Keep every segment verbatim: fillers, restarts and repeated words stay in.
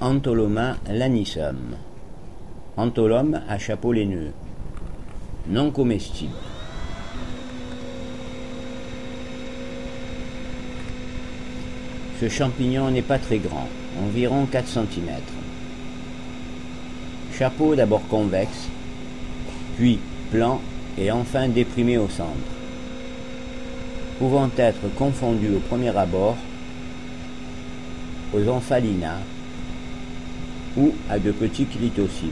Antoloma lanissum. Antholome à chapeau laineux. Non comestible. Ce champignon n'est pas très grand, environ quatre centimètres. Chapeau d'abord convexe, puis plan et enfin déprimé au centre, pouvant être confondu au premier abord aux Omphalina ou à de petits clitocybes.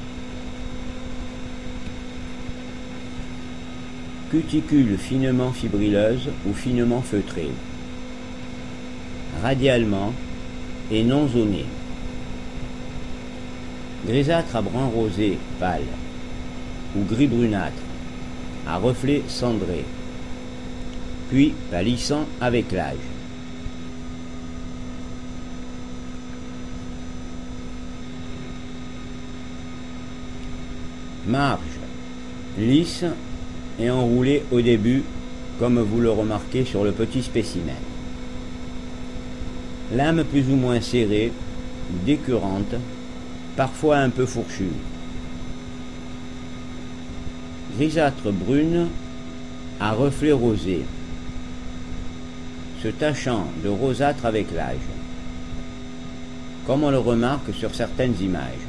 Cuticule finement fibrilleuse ou finement feutrée, radialement et non zonée. Grisâtre à brun rosé pâle ou gris brunâtre à reflets cendrés, puis pâlissant avec l'âge. Marge lisse et enroulée au début, comme vous le remarquez sur le petit spécimen. Lame plus ou moins serrée, décurrente, parfois un peu fourchue. Grisâtre brune à reflets rosés, se tachant de rosâtre avec l'âge, comme on le remarque sur certaines images.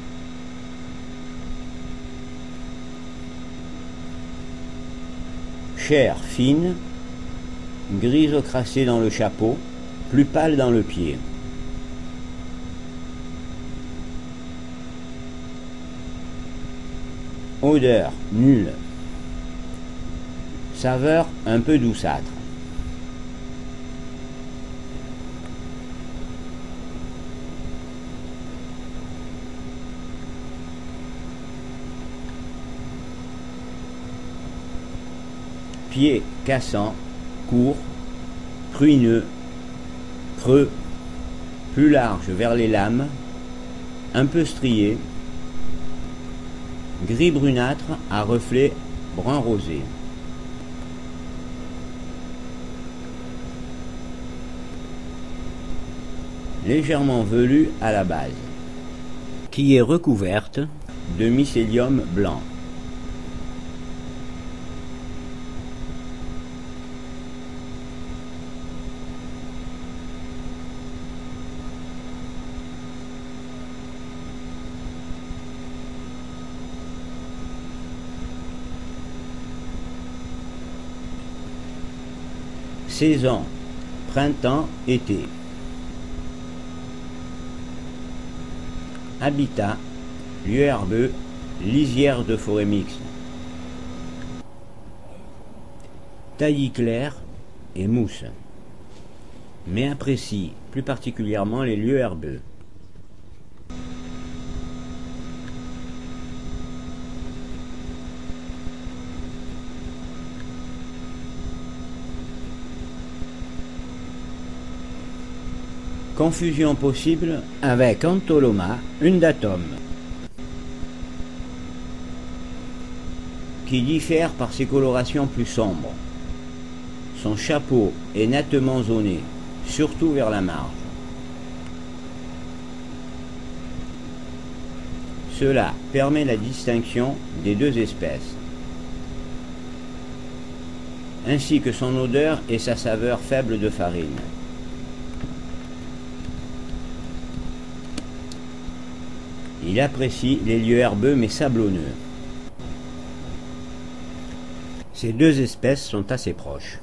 Chair fine, grise ocracée dans le chapeau, plus pâle dans le pied. Odeur nulle. Saveur un peu douceâtre. Pieds cassants, courts, pruineux, creux, plus larges vers les lames, un peu striés, gris brunâtre à reflets brun rosé. Légèrement velue à la base, qui est recouverte de mycélium blanc. Saison, printemps, été. Habitat, lieu herbeux, lisière de forêt mixte. Taillis clair et mousse, mais apprécie plus particulièrement les lieux herbeux. Confusion possible avec Antholoma undatum, qui diffère par ses colorations plus sombres. Son chapeau est nettement zoné, surtout vers la marge. Cela permet la distinction des deux espèces, ainsi que son odeur et sa saveur faible de farine. Il apprécie les lieux herbeux mais sablonneux. Ces deux espèces sont assez proches.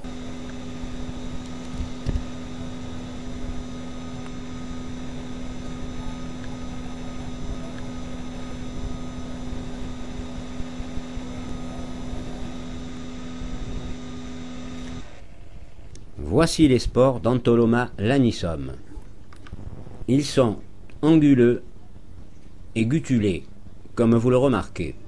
Voici les spores d'Antholoma lanissum. Ils sont anguleux et gutulés, comme vous le remarquez.